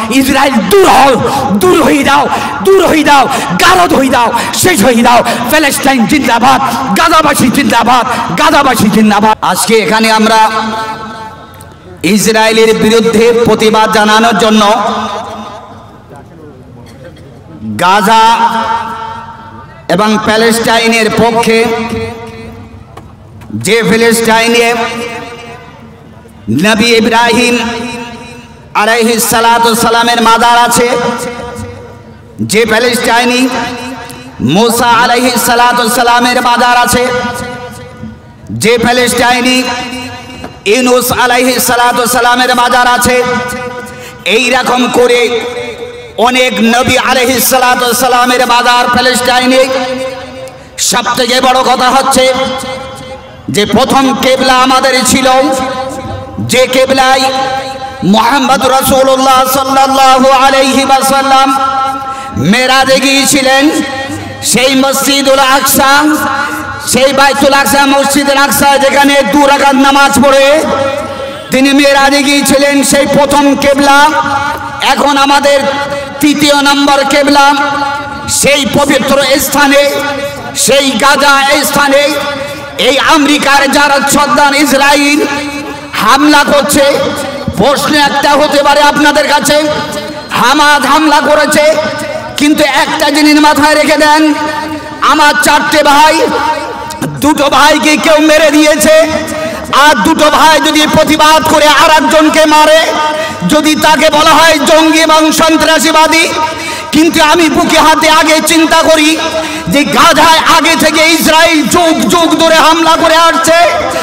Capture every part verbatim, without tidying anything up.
Israel দূর হও, দূর হয়ে দাও, দূর হয়ে দাও, গারদ হয়ে দাও, শেষ হয়ে দাও। প্যালেস্টাইন জিন্দাবাদ, গাজাবাসী জিন্দাবাদ, গাজাবাসী জিন্দাবাদ। আজকে এখানে আমরা ইসরায়েলের বিরুদ্ধে প্রতিবাদ জানানোর জন্য গাজা এবং প্যালেস্টাইনের পক্ষে, যে প্যালেস্টাইনে নবী ইব্রাহিম আলাইহিস সালাতু সালামের মাজার আছে, যে প্যালেস্টাইনি মুসা আলাইহিস সালাতু সালামের মাজার আছে, যে প্যালেস্টাইনি ইউনুস আলাইহিস সালাতু সালামের মাজার আছে, এই রকম করে অনেক নবী আলাইহিস সালাতু সালামের মাজার প্যালেস্টাইনে। সবথেকে বড় কথা হচ্ছে যে প্রথম কিবলা আমাদের ছিল, যে কিবলায় মুহাম্মদ রাসূলুল্লাহ সাল্লাল্লাহু আলাইহি ওয়াসাল্লাম মেরাজে গিয়েছিলেন, সেই মসজিদুল আকসা, সেই বাইতুল আকসা, মসজিদুল আকসা যেখানে দু রাকাত নামাজ পড়ে তিনি মেরাজে গিয়েছিলেন, সেই প্রথম কিবলা। এখন আমাদের তৃতীয় নম্বর কিবলা সেই পবিত্র স্থানে, সেই গাজা স্থানে এই আমেরিকার যারা সর্দার ইসরায়েল হামলা করছে। প্রশ্ন একটা হতে পারে আপনাদের কাছে, হামাস হামলা করেছে, কিন্তু একটা জিনিস মাথায় রেখে দেন, আমার চারটে ভাই, দুটো ভাইকে কেউ মেরে দিয়েছে, আর দুটো ভাই যদি প্রতিবাদ করে আর একজনকে মারে, যদি তাকে বলা হয় জঙ্গি এবং সন্ত্রাসীবাদী। কিন্তু আমি বুকে হাতে আগে চিন্তা করি যে গাজায় আগে থেকে ইসরায়েল যুগ যুগ ধরে হামলা করে আসছে,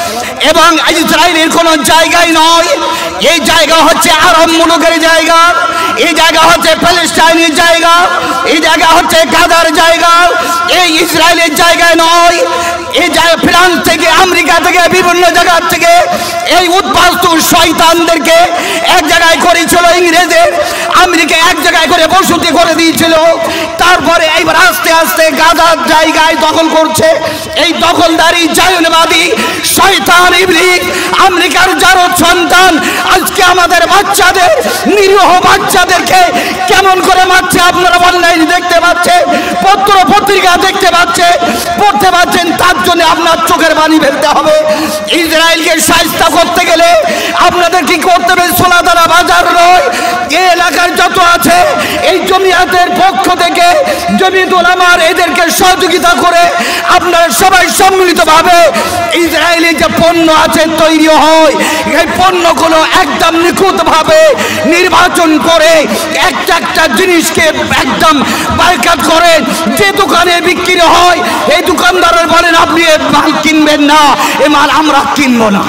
এবং ইসরায়েলের কোনো জায়গায় নয়, এই জায়গা হচ্ছে আরব মুলুকের জায়গা, এই জায়গা হচ্ছে প্যালেস্টাইনের জায়গা, এই জায়গা হচ্ছে গাজার জায়গা, এই ইসরায়েলের জায়গায় নয়। এই জায়গা ফ্রান্স থেকে, আমেরিকা থেকে, বিভিন্ন জায়গা থেকে এই উদ্বাস্তু শয়তানদেরকে এক জায়গায় করেছিল ইংরেজের, আমেরিকা এক জায়গায় করে বসতি করে দিয়েছিল। তারপরে এইবার আস্তে আস্তে গাজার জায়গায় দখল করছে এই দখলদারি জায়নবাদী শয়তান ইবলিস, আমেরিকার জারদ সন্তান। আজকে আমাদের বাচ্চাদের, নিরীহ বাচ্চাদেরকে কেমন করে মারছে আপনারা অনলাইনে দেখতে পাচ্ছেন, পত্র পত্রিকা দেখতে পাচ্ছেন, পড়তে পাচ্ছেন। তার জন্য আপনার চোখের পানি ফেলতে হবে। ইসরায়েলকে শায়েস্তা করতে গেলে আপনাদের কি করতে হবে? সোনাদানা বাজার নয়, এই এলাকার যত আছে এই জমিয়াতের পক্ষ থেকে, জমিয়তুল উলামার এদেরকে সহযোগিতা করে আপনারা সবাই সম্মিলিতভাবে ইসরায়েলি যে পণ্য আছে তৈরি হয়, এই পণ্যগুলো একদম নিখুঁতভাবে নির্বাচন করে একটা একটা জিনিসকে একদম বাইকাট করে যে দোকানে বিক্রি হয়, এই দোকানদারের বলেন আপনি এ মাল কিনবেন না, এ মাল আমরা কিনবো না।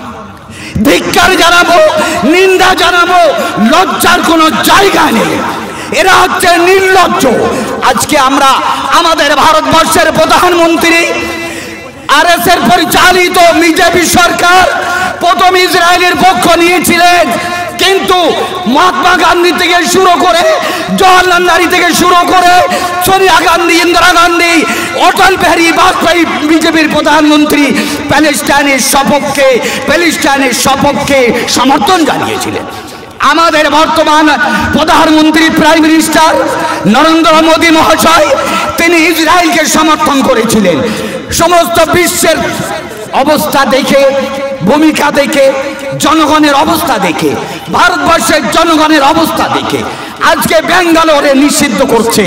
ধিক্কার জানাবো, নিন্দা জানাবো, লজ্জার কোনো জায়গা নেই। এরা হচ্ছে নির্লজ্জ। আজকে আমরা আমাদের ভারতবর্ষের প্রধানমন্ত্রী, আর এস এর পরিচালিত বিজেপি সরকার প্রথম ইসরায়েলের পক্ষ নিয়েছিলেন, কিন্তু মহাত্মা গান্ধী থেকে শুরু করে, জওয়াহরলাল নেহরু থেকে শুরু করে, সোনিয়া গান্ধী, ইন্দিরা গান্ধী, অটল বিহারী বাজপেয়ী বিজেপির প্রধানমন্ত্রী প্যালেস্টাইনের সপক্ষে প্যালেস্টাইনের সপক্ষে সমর্থন জানিয়েছিলেন। আমাদের বর্তমান প্রধানমন্ত্রী প্রাইম মিনিস্টার নরেন্দ্র মোদী মহাশয় তিনি ইসরায়েলকে সমর্থন করেছিলেন। সমস্ত বিশ্বের অবস্থা দেখে, ভূমিকা দেখে, জনগণের অবস্থা দেখে, ভারতবর্ষের জনগণের অবস্থা দেখে আজকে ব্যাঙ্গালোরে নিষিদ্ধ করছে,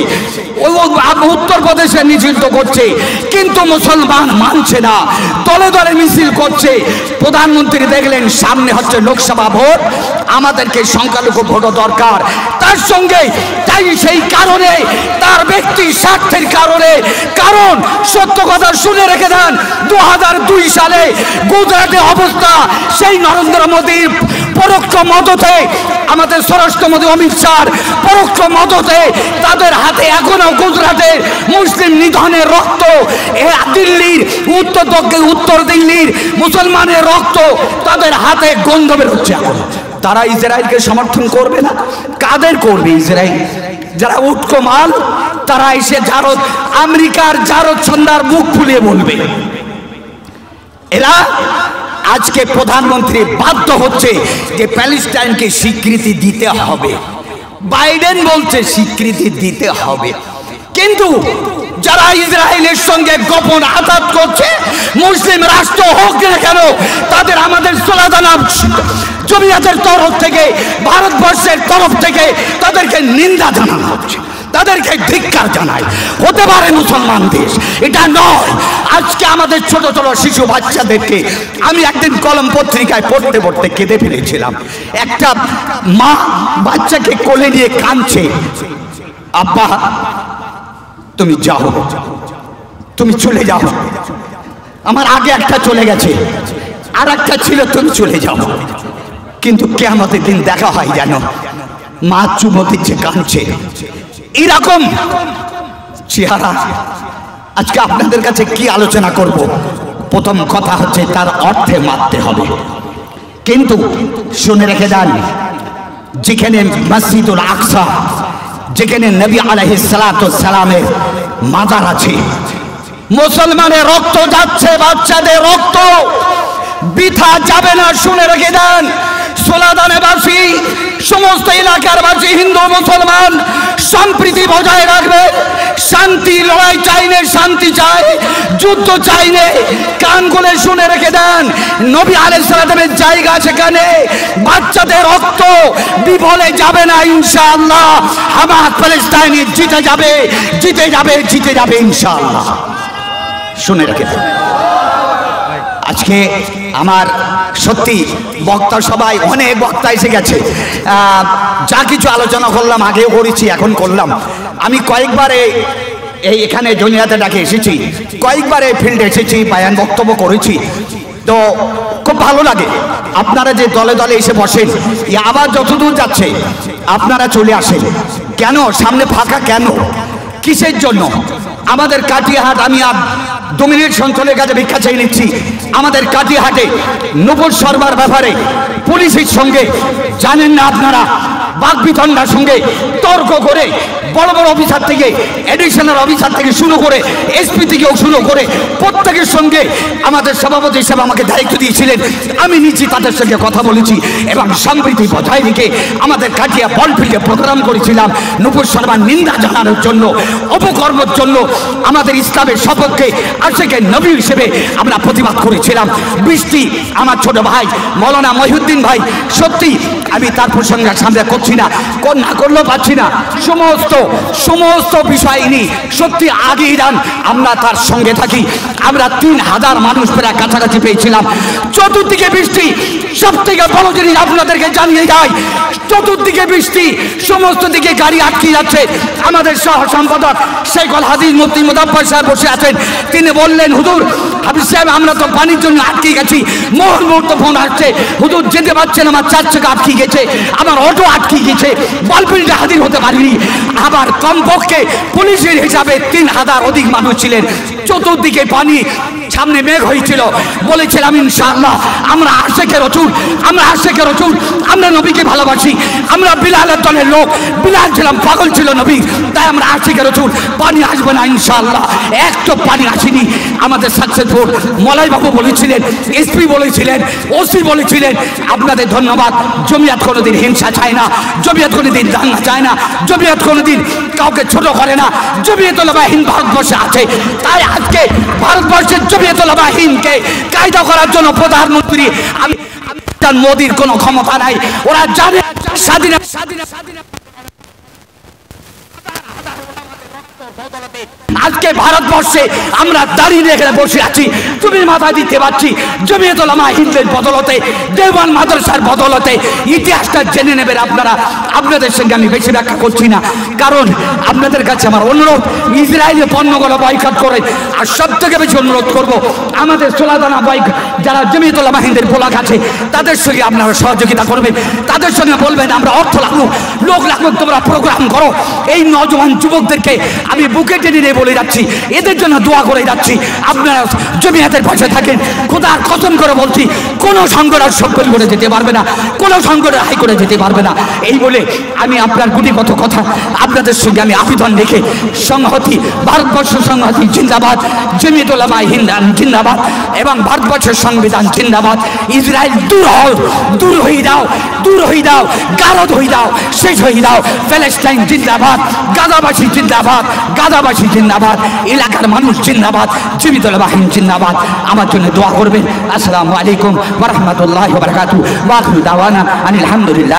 উত্তরপ্রদেশে নিষিদ্ধ করছে, কিন্তু মুসলমান মানছে না, দলে দলে মিছিল করছে। প্রধানমন্ত্রী দেখলেন সামনে হচ্ছে লোকসভা ভোট, আমাদেরকে সংখ্যালঘু ভোটও দরকার, তার সঙ্গে তাই সেই কারণে তার ব্যক্তি স্বার্থের কারণে, কারণ সত্য কথা শুনে রেখে দেন, দু হাজার দুই সালে গুজরাটে অবস্থা সেই নরেন্দ্র মোদীর পরোক্ষ মদতে, আমাদের স্বরাষ্ট্রমন্ত্রী অমিত শাহ পরোক্ষ মদতে তাদের হাতে এখনো গুজরাটের মুসলিম নিধনের রক্ত, দিল্লির উত্তর দক্ষিণ উত্তর দিল্লির মুসলমানের রক্ত তাদের হাতে গন্ধ বেরোচ্ছে। এখন তারা ইসরায়েলকে সমর্থন করবে না। কাদের করবে? ইসরায়েল যারা উটকো মাল, তারা এসে জারদ, আমেরিকার জারদ সন্ধ্যার মুখ ফুলিয়ে বলবে। এরা আজকে প্রধানমন্ত্রী বাধ্য হচ্ছে যে প্যালেস্টাইনকে স্বীকৃতি দিতে হবে। বাইডেন বলছে স্বীকৃতি দিতে হবে, কিন্তু যারা ইসরায়েলের সঙ্গে গোপন আঘাত করছে, মুসলিম রাষ্ট্র হোক না কেন, তাদের আমাদের সোলাদানা জমিয়তের তরফ থেকে, ভারতবর্ষের তরফ থেকে তাদেরকে নিন্দা জানানো হচ্ছে, তাদেরকে ধিক্কার জানায়। হতে পারে মুসলমান দেশ, এটা নয়। আজকে আমাদের ছোট ছোট শিশু বাচ্চাদেরকে আমি একদিন কলম পত্রিকায় পড়তে পড়তে কেঁদে ফেলেছিলাম। একটা মা বাচ্চাকে কোলে নিয়ে কাঁদছে, আব্বা তুমি যাও, তুমি চলে যাও, আমার আগে একটা চলে গেছে, আর একটা ছিল, তুমি চলে যাও। কিন্তু কিয়ামতের দিন দেখা হয় যেন মা চুমো দিচ্ছে, কাঁদছে, এরকম চেহারা। আজকে আপনাদের কাছে কি আলোচনা করব? প্রথম কথা হচ্ছে তার অর্থে মারতে হবে। কিন্তু শুনে রেখে দেন, যেখানে মসজিদুল আকসা, যেখানে নবী আলাইহিস সালাতু সালামের মাজার আছে, মুসলমানের রক্ত যাচ্ছে, বাচ্চাদের রক্ত বৃথা যাবে না। শুনে রেখে দেন, সোলাদানেবাসী, সমস্ত এলাকার বাসী, হিন্দু মুসলমান সম্প্রীতি বজায় রাখবে। শান্তি লড়াই চাই না, শান্তি চাই, যুদ্ধ চাই না। কান খুলে শুনে রেখে দেন, নবী আলাইহিস সালামের জায়গা সেখানে, বাচ্চাদের রক্ত বিফলে যাবে না ইনশাআল্লাহ। হামাস প্যালেস্টাইন জিতে যাবে, জিতে যাবে, জিতে যাবে ইনশাআল্লাহ। শুনে রেখে দেন। আজকে আমার সত্যি বক্তা সবাই, অনেক বক্তা এসে গেছে, যা কিছু আলোচনা করলাম আগেও করেছি, এখন করলাম। আমি কয়েকবারে এই এখানে জমিয়াতে ডাকে এসেছি, কয়েকবার এই ফিল্ডে এসেছি, বায়ান বক্তব্য করেছি, তো খুব ভালো লাগে। আপনারা যে দলে দলে এসে বসেন, আবার যতদূর যাচ্ছে আপনারা চলে আসেন। কেন সামনে ফাঁকা? কেন, কিসের জন্য? আমাদের কাটিয়াহাট, আমি আর দু মিনিট সঞ্চলের কাছে ভিক্ষা চেয়ে নিচ্ছি। আমাদের কাটিয়াহাটে নূপুর শর্মার ব্যাপারে পুলিশের সঙ্গে, জানেন না আপনারা, বাকবিতণ্ডার সঙ্গে তর্ক করে বড় বড় অফিসার থেকে, এডিশনাল অফিসার থেকে শুরু করে, এসপি থেকেও শুরু করে প্রত্যেকের সঙ্গে আমাদের সভাপতি হিসেবে আমাকে দায়িত্ব দিয়েছিলেন। আমি নিজে তাদের সঙ্গে কথা বলেছি এবং সম্প্রীতি বজায় রেখে আমাদের কাটিয়া বলফিল্ডে প্রোগ্রাম করেছিলাম নূপুর শর্মার নিন্দা জানানোর জন্য, অপকর্মের জন্য, আমাদের ইসলামের সপক্ষে আশেকে নবী হিসেবে আমরা প্রতিবাদ করেছিলাম। বৃষ্টি আমার ছোট ভাই মৌলানা মহিউদ্দিন ভাই, সত্যি আমি তার প্রসঙ্গে সামনে করছি না, না করলেও পাচ্ছি না, সমস্ত সমস্ত বিষয় নিয়ে সত্যি আগেই যান, আমরা তার সঙ্গে থাকি। আমরা তিন হাজার মানুষ প্রায় কাছাকাছি পেয়েছিলাম। চতুর্দিকে বৃষ্টি, সব থেকে বড় জিনিস আপনাদেরকে জানিয়ে যায়, চতুর্দিকে বৃষ্টি, সমস্ত দিকে গাড়ি আটকে যাচ্ছে। আমাদের সহ সম্পাদক শেখুল হাদিস মুফতি মুজাফফর সাহেব বসে আছেন, তিনি বললেন, হুজুর হাফিজ সাহেব আমরা তো পানির জন্য আটকে গেছি, মুহূর্ত মুহূর্ত ফোন আসছে, হুজুর যেতে পারছেন, আমার চার চাকা আটকে গেছে, আমার অটো আটকে গেছে, বলফিল্ডে হাজির হতে পারিনি। আবার কমপক্ষে পুলিশের হিসাবে তিন হাজার অধিক মানুষ ছিলেন। চতুর্দিকে পানি, সামনে মেঘ হয়েছিল, বলেছিলাম ইনশাআল্লাহ আমরা আশেকের রাসূল, আমরা আশেকের রাসূল, আমরা নবীকে ভালোবাসি, আমরা বিলালের দলের লোক, বিলাল ছিলাম, পাগল ছিল নবী, তাই আমরা আশেকের রাসূল। পানি আসবে না ইনশাআল্লাহ, একটু পানি আসেনি। আমাদের সাকসেসফুল মলাই বাবু বলেছিলেন, এসপি বলেছিলেন, ওসি বলেছিলেন, আপনাদের ধন্যবাদ। জমিয়ত কোনোদিন হিংসা চায় না, জমিয়ত কোনোদিন দাঙ্গা চায় না, জমিয়ত কোনোদিন কাউকে ছোট করে না। জমিয়ত উলামা হিন্দ ভারতবর্ষে আছে, তাই আজকে ভারতবর্ষের জমিয়ত উলামা হিন্দকে কায়দা করার জন্য প্রধানমন্ত্রী আমি মোদির কোনো ক্ষমতা নাই। ওরা জানে স্বাধীন আজকে ভারতবর্ষে আমরা দাঁড়িয়ে রেখে বসে আছি, তুমি মাথা দিতে পারছি জমিয়ত উলামা হিন্দের বদলতে, দেওবন্দ মাদ্রাসার বদলতে। ইতিহাসটা জেনে নেবেন আপনারা। আপনাদের সঙ্গে আমি বেশি ব্যাখ্যা করছি না, কারণ আপনাদের কাছে আমার অনুরোধ, ইসরায়েলি পণ্যগুলো বয়কট করে। আর সব থেকে বেশি অনুরোধ করব, আমাদের সোলাদানা বাইক যারা জমিয়ত উলামা হিন্দের ব্লক আছে, তাদের সঙ্গে আপনারা সহযোগিতা করবেন, তাদের সঙ্গে বলবেন আমরা অর্থ লাগুক, লোক লাগুক, তোমরা প্রোগ্রাম করো। এই নজওয়ান যুবকদেরকে আমি আমি বুকে টেনে নিয়ে বলে যাচ্ছি, এদের জন্য দোয়া করে যাচ্ছি। আপনারা জমিয়াতের পাশে থাকেন। খোদার কসম করে বলছি, কোনো সংগঠন সফল করে যেতে পারবে না, কোনো সংগঠন হাই করে যেতে পারবে না। এই বলে আমি আপনার গুটিগত কথা আপনাদের সঙ্গে আমি আবেদন রেখে সংহতি, ভারতবর্ষ সংহতি জিন্দাবাদ, জমিয়ত উলামা হিন্দ জিন্দাবাদ এবং ভারতবর্ষের সংবিধান জিন্দাবাদ। ইসরায়েল দূর হও, দূর হয়ে দাও, দূর হয়ে দাও, গারদ হয়ে দাও, শেষ হয়ে দাও। প্যালেস্টাইন জিন্দাবাদ, গাজাবাসী জিন্দাবাদ, গাজাবাসী জিন্দাবাদ, এলাকার মানুষ জিন্দাবাদ, জমিয়ত উলামা হিন্দ জিন্দাবাদ। আমার জন্য দোয়া করবেন। আসসালামু আলাইকুম ওয়া রাহমাতুল্লাহি ওয়া বারাকাতুহু। ওয়া আখিরু দাওয়ানা আনিল হামদুলিল্লাহ।